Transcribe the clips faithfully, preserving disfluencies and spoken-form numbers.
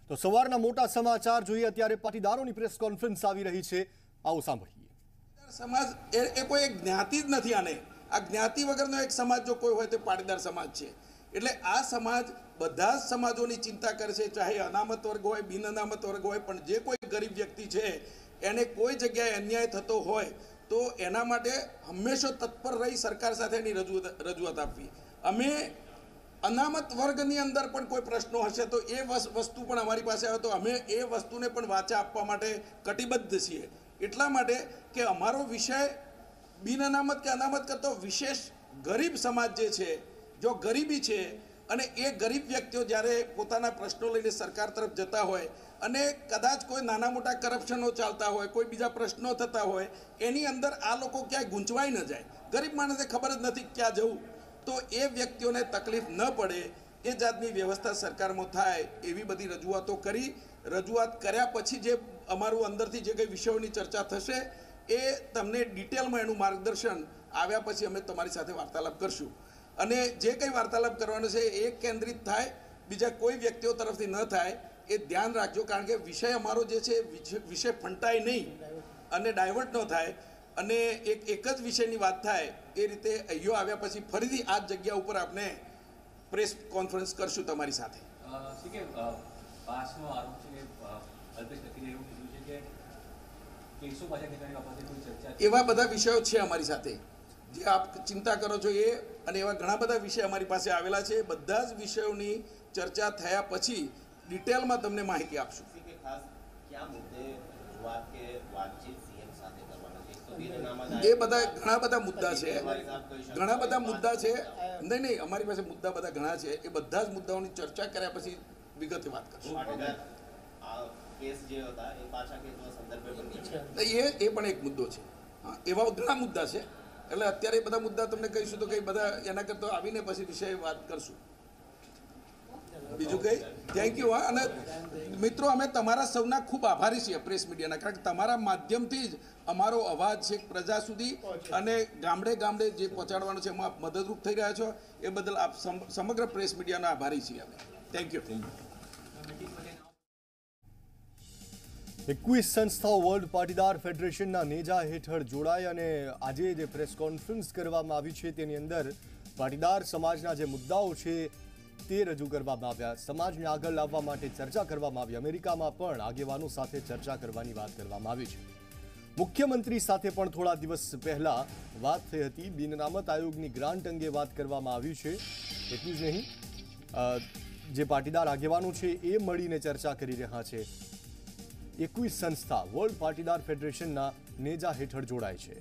તો સવારના મોટા સમાચાર જોઈએ અત્યારે પાટીદારોની પ્રેસ કોન્ફરન્સ આવી રહી છે, આવો સાંભળીએ। સમાજ એ કોઈ એક જ્ઞાતિ જ નથી, આને આ જ્ઞાતિ વગરનો એક સમાજ જો કોઈ હોય તો પાટીદાર સમાજ છે। એટલે આ સમાજ બધા જ સમાજોની ચિંતા કરે છે, ચાહે અનામત વર્ગ હોય, બિન અનામત વર્ગ હોય, પણ જે કોઈ ગરીબ વ્યક્તિ છે એને કોઈ જગ્યાએ અન્યાય થતો હોય તો એના માટે હંમેશા તત્પર રહી સરકાર સાથે એની રજૂઆત રજૂઆત આપવી। અમે અનામત વર્ગની અંદર પણ કોઈ પ્રશ્નો હશે તો એ વસ્તુ પણ અમારી પાસે આવે તો અમે એ વસ્તુને પણ વાચા આપવા માટે કટિબદ્ધ છીએ। એટલા માટે કે અમારો વિષય બિન અનામત કે અનામત કરતો વિશેષ ગરીબ સમાજ જે છે, જો ગરીબી છે અને એ ગરીબ વ્યક્તિઓ જ્યારે પોતાના પ્રશ્નો લઈને સરકાર તરફ જતા હોય અને કદાચ કોઈ નાના મોટા કરપ્શનો ચાલતા હોય, કોઈ બીજા પ્રશ્નો થતા હોય, એની અંદર આ લોકો ક્યાંય ગૂંચવાઈ ન જાય। ગરીબ માણસને ખબર જ નથી ક્યાં જવું, તો એ વ્યક્તિઓને તકલીફ ન પડે એ જાતની વ્યવસ્થા સરકારમાં થાય એવી બધી રજૂઆતો કરી। રજૂઆત કર્યા પછી જે અમારું અંદરથી જે કંઈ વિષયોની ચર્ચા થશે એ તમને ડિટેલમાં એનું માર્ગદર્શન આવ્યા પછી અમે તમારી સાથે વાર્તાલાપ કરશું અને જે કંઈ વાર્તાલાપ કરવાનો છે એ કેન્દ્રિત થાય, બીજા કોઈ વ્યક્તિઓ તરફથી ન થાય એ ધ્યાન રાખજો, કારણ કે વિષય અમારો જે છે વિષય ફંટાય નહીં અને ડાયવર્ટ ન થાય અને એક એક જ વિષયની વાત થાય એ રીતે અહીંયા આવ્યા પછી ફરીથી આ જ જગ્યા ઉપર આપણે પ્રેસ કોન્ફરન્સ કરશું તમારી સાથે। એવા બધા વિષયો છે અમારી સાથે જે આપ ચિંતા કરો છો એ, અને એવા ઘણા બધા વિષય અમારી પાસે આવેલા છે। બધા જ વિષયોની ચર્ચા થયા પછી ડિટેલમાં તમને માહિતી આપશું। એ બધા ઘણા બધા મુદ્દા છે, ઘણા બધા મુદ્દા છે, નહીં નહીં અમારી પાસે મુદ્દા બધા ઘણા છે, એ બધા જ મુદ્દાઓની ચર્ચા કર્યા પછી વિગતે વાત કરશું। એ એ પણ એક મુદ્દો છે, હા, એવા ઘણા મુદ્દા છે, એટલે અત્યારે બધા મુદ્દા તમને કહીશું તો કઈ બધા એના કરતા આવીને પછી વિષય વાત કરશું। બીજું કઈ થેન્ક યુ। હા, અને મિત્રો અમે તમારા સૌના ખૂબ આભારી છીએ પ્રેસ મીડિયાના, કારણ કે તમારા માધ્યમથી જ અમારો અવાજ છે પ્રજા સુધી અને ગામડે ગામડે જે પહોંચાડવાનો છે એમાં મદદરૂપ થઈ રહ્યા છો, એ બદલ આપ સમગ્ર પ્રેસ મીડિયાના આભારી છીએ અમે। Thank you. એકવીસ સંસ્થાઓ વર્લ્ડ પાટીદાર ફેડરેશનના નેજા હેઠળ જોડાઈ અને આજે જે પ્રેસ કોન્ફરન્સ કરવામાં આવી છે તેની અંદર પાટીદાર સમાજના જે મુદ્દાઓ છે તે રજૂ કરવામાં આવ્યા, સમાજને આગળ લાવવા માટે ચર્ચા કરવામાં આવી। અમેરિકામાં પણ આગેવાનો સાથે ચર્ચા કરવાની વાત કરવામાં આવી છે। મુખ્યમંત્રી સાથે પણ થોડા દિવસ પહેલા વાત થઈ હતી, બિન અનામત આયોગની ગ્રાન્ટ અંગે વાત કરવામાં આવી છે। એટલું જ નહીં, જે પાટીદાર આગેવાનો છે એ મળીને ચર્ચા કરી રહ્યા છે। એકવીસ સંસ્થા વર્લ્ડ પાટીદાર ફેડરેશનના નેજા હેઠળ જોડાય છે।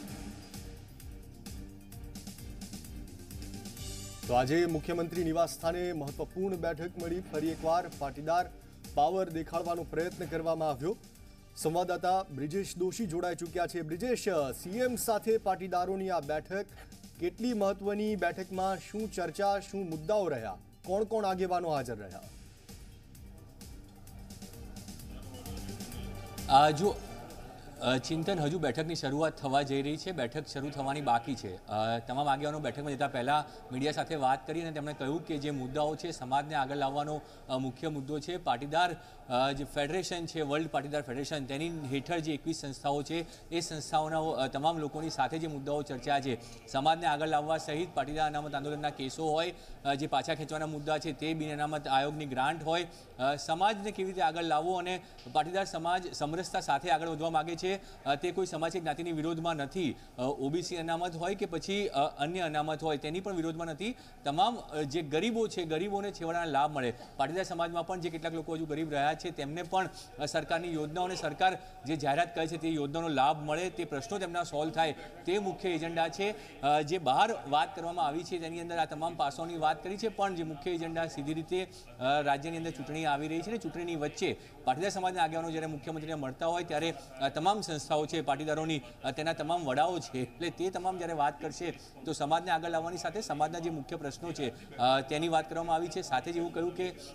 તો આજે મુખ્યમંત્રી નિવાસ સ્થાને મહત્વપૂર્ણ બેઠક મળી, ફરી એકવાર પાટીદાર પાવર દેખાડવાનો પ્રયત્ન કરવામાં આવ્યો। સંવાદદાતા બ્રિજેશ દોશી જોડાઈ ચૂક્યા છે। બ્રિજેશ, સીએમ સાથે પાટીદારોની આ બેઠક કેટલી મહત્વની, બેઠકમાં શું ચર્ચા, શું મુદ્દાઓ રહ્યા, કોણ કોણ આગેવાનો હાજર રહ્યા? જો ચિંતન હજુ બેઠકની શરૂઆત થવા જઈ રહી છે, બેઠક શરૂ થવાની બાકી છે। તમામ આગેવાનો બેઠકમાં જતા પહેલાં મીડિયા સાથે વાત કરી અને તેમણે કહ્યું કે જે મુદ્દાઓ છે સમાજને આગળ લાવવાનો મુખ્ય મુદ્દો છે। પાટીદાર જે ફેડરેશન છે, વર્લ્ડ પાટીદાર ફેડરેશન, તેની હેઠળ જે એકવીસ સંસ્થાઓ છે એ સંસ્થાઓના તમામ લોકોની સાથે જે મુદ્દાઓ ચર્ચા છે, સમાજને આગળ લાવવા સહિત પાટીદાર અનામત આંદોલનના કેસો હોય, જે પાછા ખેંચવાના મુદ્દા છે તે, બિન અનામત આયોગની ગ્રાન્ટ હોય, સમાજને કેવી રીતે આગળ લાવવો અને પાટીદાર સમાજ સમરસતા સાથે આગળ વધવા માગે છે, તે કોઈ સમાજ કે જ્ઞાતિની વિરોધમાં નથી। ઓબીસી અનામત હોય કે પછી અન્ય અનામત હોય તેની પણ વિરોધમાં નથી। તમામ જે ગરીબો છે, ગરીબોને છેવાડાના લાભ મળે। પાટીદાર સમાજમાં પણ જે કેટલાક લોકો હજુ ગરીબ રહ્યા છે તેમને પણ સરકારની યોજનાઓને સરકાર જે જાહેરાત કરે છે તે યોજનાનો લાભ મળે, તે પ્રશ્નો તેમના સોલ્વ થાય, તે મુખ્ય એજન્ડા છે। જે બહાર વાત કરવામાં આવી છે તેની અંદર આ તમામ પાસાઓની વાત કરી છે, પણ જે મુખ્ય એજન્ડા સીધી રીતે રાજ્યની અંદર ચૂંટણી આવી રહી છે અને ચૂંટણીની વચ્ચે પાટીદાર સમાજના આગેવાનો જ્યારે મુખ્યમંત્રીને મળતા હોય ત્યારે તમામ સંસ્થાઓ છે પાટીદારોની, તેના તમામ વડાઓ છે, એટલે તે તમામ જ્યારે વાત કરશે તો સમાજને આગળ લાવવાની સાથે સમાજના જે મુખ્ય પ્રશ્નો છે તેની વાત કરવામાં આવી છે। સાથે જ એવું કહ્યું કે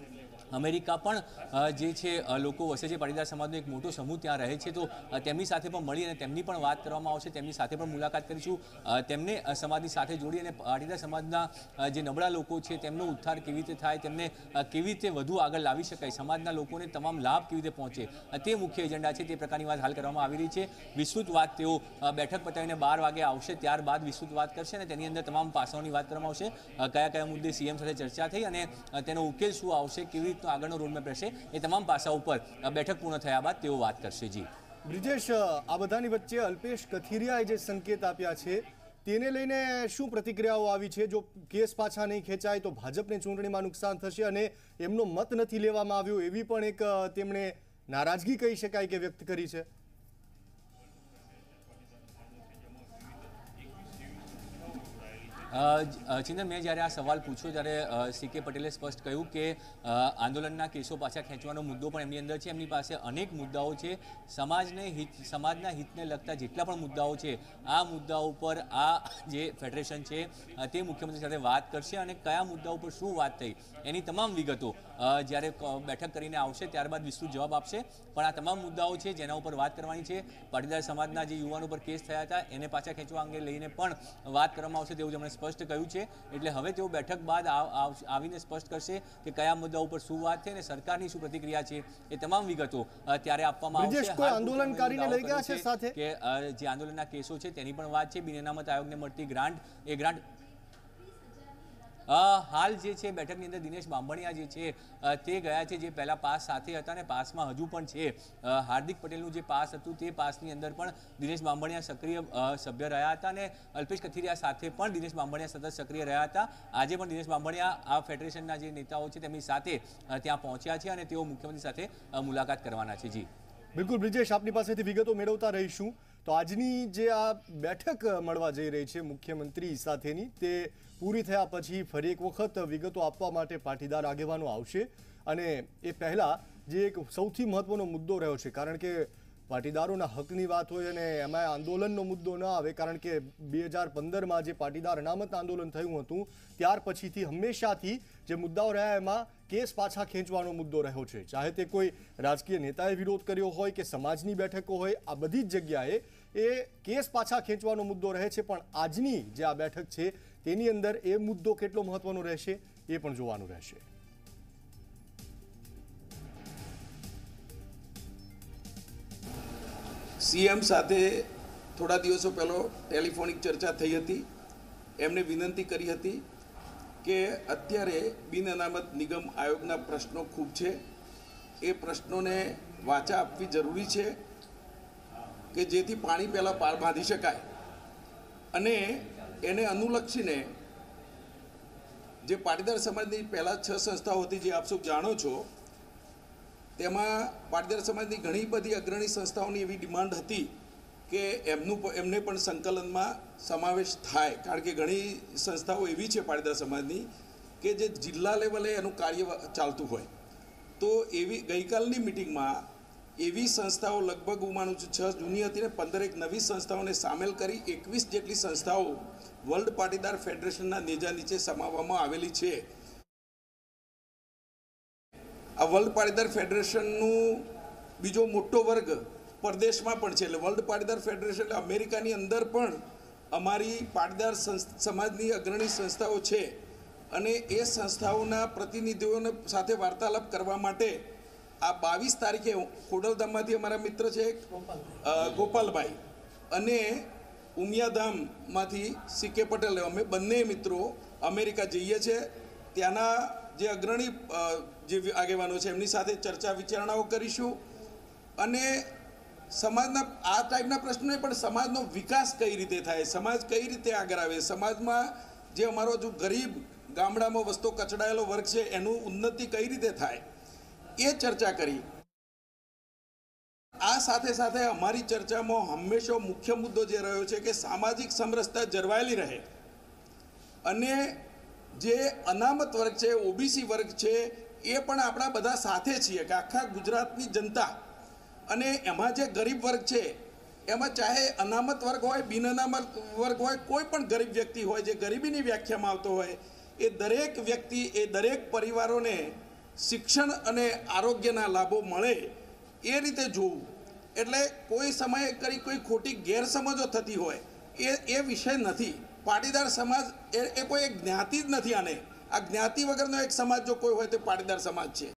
અમેરિકા પણ જે છે લોકો વસે છે, પાટીદાર સમાજનો એક મોટો સમૂહ ત્યાં રહે છે, તો તેમની સાથે પણ મળી અને તેમની પણ વાત કરવામાં આવશે, તેમની સાથે પણ મુલાકાત કરીશું, તેમને સમાજની સાથે જોડી અને પાટીદાર સમાજના જે નબળા લોકો છે તેમનો ઉદ્ધાર કેવી રીતે થાય, તેમને કેવી રીતે વધુ આગળ લાવી શકાય, સમાજના લોકોને તમામ લાભ કેવી રીતે પહોંચે, તે મુખ્ય એજન્ડા છે. તે પ્રકારની વાત હાલ કરવામાં આવી રહી છે. વિસ્તૃત વાત તેઓ બેઠક પતાવીને બાર વાગે આવશે, ત્યારબાદ વિસ્તૃત વાત કરશે અને તેની અંદર તમામ પાસાઓની વાત કરવામાં આવશે, કયા કયા મુદ્દે સીએમ સાથે ચર્ચા થઈ અને તેનો ઉકેલ શું આવશે, કેવી રીતનો આગળનો રોડમેપ રહેશે, એ તમામ પાસાઓ ઉપર બેઠક પૂર્ણ થયા બાદ તેઓ વાત કરશે. જી બ્રિજેશ, આ બધાની વચ્ચે અલ્પેશ કથિરિયાએ જે સંકેત આપ્યા છે તેને લઈને શું પ્રતિક્રિયાઓ આવી છે? જો કેસ પાછા નહીં ખેંચાય તો ભાજપને ચૂંટણીમાં નુકસાન થશે અને એમનો મત નથી લેવામાં આવ્યો, એવી પણ એક તેમણે નારાજગી કહી શકાય કે વ્યક્ત કરી છે. ચિંતન, મેં જ્યારે આ સવાલ પૂછ્યો ત્યારે સી કે પટેલે સ્પષ્ટ કહ્યું કે આંદોલનના કેસો પાછા ખેંચવાનો મુદ્દો પણ એમની અંદર છે, એમની પાસે અનેક મુદ્દાઓ છે, સમાજને હિત સમાજના હિતને લગતા જેટલા પણ મુદ્દાઓ છે આ મુદ્દાઓ પર આ જે ફેડરેશન છે તે મુખ્યમંત્રી સાથે વાત કરશે અને કયા મુદ્દાઓ પર શું વાત થઈ એની તમામ વિગતો જ્યારે બેઠક કરીને આવશે ત્યારબાદ વિસ્તૃત જવાબ આપશે. પણ આ તમામ મુદ્દાઓ છે જેના ઉપર વાત કરવાની છે. પાટીદાર સમાજના જે યુવાનો પર કેસ થયા હતા એને પાછા ખેંચવા અંગે લઈને પણ વાત કરવામાં આવશે તેવું તેમણે સ્પષ્ટ કહ્યું છે. એટલે હવે તેઓ બેઠક બાદ આવીને સ્પષ્ટ કરશે કે કયા મુદ્દા ઉપર શું વાત છે અને સરકારની શું પ્રતિક્રિયા છે, એ તમામ વિગતો ત્યારે આપવામાં આવશે. કોઈ આંદોલનકારીને લઈ ગયા છે સાથે કે જે આંદોલનના કેસો છે તેની પણ વાત છે. બિન અનામત આયોગને મળતી ગ્રાન્ટ, એ ગ્રાન્ટ હાલ જે છે બેઠકની અંદર દિનેશ બાંભણિયા જે છે તે ગયા છે, જે પહેલા પાસ સાથે હતા અને પાસમાં હજુ પણ છે. હાર્દિક પટેલનું જે પાસ હતું તે પાસની અંદર પણ દિનેશ બાંભણિયા સક્રિય સભ્ય રહ્યા હતા અને અલ્પેશ કથિરિયા સાથે પણ દિનેશ બાંભણિયા સતત સક્રિય રહ્યા હતા. આજે પણ દિનેશ બાંભણિયા આ ફેડરેશનના જે નેતાઓ છે તેમની સાથે ત્યાં પહોંચ્યા છે અને તેઓ મુખ્યમંત્રી સાથે મુલાકાત કરવાના છે. જી બિલકુલ બ્રિજેશ, આપની પાસેથી વિગતો મેળવતા રહીશું. તો આજની જે આ બેઠક મળવા જઈ રહી છે મુખ્યમંત્રી સાથેની, તે પૂરી થયા પછી ફરી એક વખત વિગતો આપવા માટે પાટીદાર આગેવાનો આવશે. અને એ પહેલાં જે એક સૌથી મહત્વનો મુદ્દો રહ્યો છે, કારણ કે પાટીદારોના હકની વાત હોય અને એમાં આંદોલનનો મુદ્દો ન આવે, કારણ કે બે હજાર પંદરમાં જે પાટીદાર અનામત આંદોલન થયું હતું ત્યાર પછીથી હંમેશાથી જે મુદ્દાઓ રહ્યા એમાં કેસ પાછા ખેંચવાનો મુદ્દો રહ્યો છે. ચાહે તે કોઈ રાજકીય નેતાએ વિરોધ કર્યો હોય કે સમાજની બેઠકો હોય, આ બધી જ જગ્યાએ એ કેસ પાછા ખેંચવાનો મુદ્દો રહે છે. પણ આજની જે આ બેઠક છે તેની અંદર એ મુદ્દો કેટલો મહત્વનો રહેશે એ પણ જોવાનું રહેશે. સીએમ સાથે થોડા દિવસો પહેલો ટેલિફોનિક ચર્ચા થઈ હતી. એમને વિનંતી કરી હતી કે અત્યારે બિન અનામત નિગમ આયોગના પ્રશ્નો ખૂબ છે, એ પ્રશ્નોને વાચા આપવી જરૂરી છે કે જેથી પાણી પહેલાં પાર બાંધી શકાય. અને એને અનુલક્ષીને જે પાટીદાર સમાજની પહેલાં છ સંસ્થાઓ હતી, જે આપ સૌ જાણો છો, તેમાં પાટીદાર સમાજની ઘણી બધી અગ્રણી સંસ્થાઓની એવી ડિમાન્ડ હતી કે એમનું એમને પણ સંકલનમાં સમાવેશ થાય. કારણ કે ઘણી સંસ્થાઓ એવી છે પાટીદાર સમાજની કે જે જિલ્લા લેવલે એનું કાર્ય ચાલતું હોય. તો એવી ગઈકાલની મિટિંગમાં એવી સંસ્થાઓ લગભગ હું માનું છું છ જૂની હતી ને પંદરેક નવી સંસ્થાઓને સામેલ કરી એકવીસ જેટલી સંસ્થાઓ વર્લ્ડ પાટીદાર ફેડરેશનના નેજા નીચે સમાવવામાં આવેલી છે. આ વર્લ્ડ પાટીદાર ફેડરેશનનું બીજો મોટો વર્ગ પરદેશમાં પણ છે. એટલે વર્લ્ડ પાટીદાર ફેડરેશન એટલે અમેરિકાની અંદર પણ અમારી પાટીદાર સમાજની અગ્રણી સંસ્થાઓ છે. અને એ સંસ્થાઓના પ્રતિનિધિઓને સાથે વાર્તાલાપ કરવા માટે આ બાવીસ તારીખે ખોડલધામમાંથી અમારા મિત્ર છે ગોપાલભાઈ અને ઉમિયાધામમાંથી સી કે પટેલ, અમે બંને મિત્રો અમેરિકા જઈએ છીએ. ત્યાંના જે અગ્રણી જે આગેવાનો છે એમની સાથે ચર્ચા વિચારણાઓ કરીશું અને સમાજના આ ટાઈપના પ્રશ્નોને પણ સમાજનો વિકાસ કઈ રીતે થાય, સમાજ કઈ રીતે આગળ આવે, સમાજમાં જે અમારો જો ગરીબ ગામડામાં વસતો કચડાયેલો વર્ગ છે એનું ઉન્નતિ કઈ રીતે થાય એ ચર્ચા કરી. આ સાથે સાથે અમારી ચર્ચામાં હંમેશા મુખ્ય મુદ્દો જે રહ્યો છે કે સામાજિક સમરસતા જળવાયેલી રહે અને જે અનામત વર્ગ છે, ઓબીસી વર્ગ છે, એ પણ આપણા બધા સાથે છીએ કે આખા ગુજરાતની જનતા. અને એમાં જે ગરીબ વર્ગ છે એમાં ચાહે અનામત વર્ગ હોય, બિન અનામત વર્ગ હોય, કોઈ પણ ગરીબ વ્યક્તિ હોય જે ગરીબીની વ્યાખ્યામાં આવતો હોય, એ દરેક વ્યક્તિ, એ દરેક પરિવારોને શિક્ષણ અને આરોગ્યના લાભો મળે એ રીતે જોવું. એટલે કોઈ સમયે કરી કોઈ ખોટી ગેરસમજો થતી હોય એ એ વિષય નથી. પાટીદાર સમાજ એ એ કોઈ એક જ્ઞાતિ જ નથી. આને આ જ્ઞાતિ વગરનો એક સમાજ જો કોઈ હોય તો પાટીદાર સમાજ છે.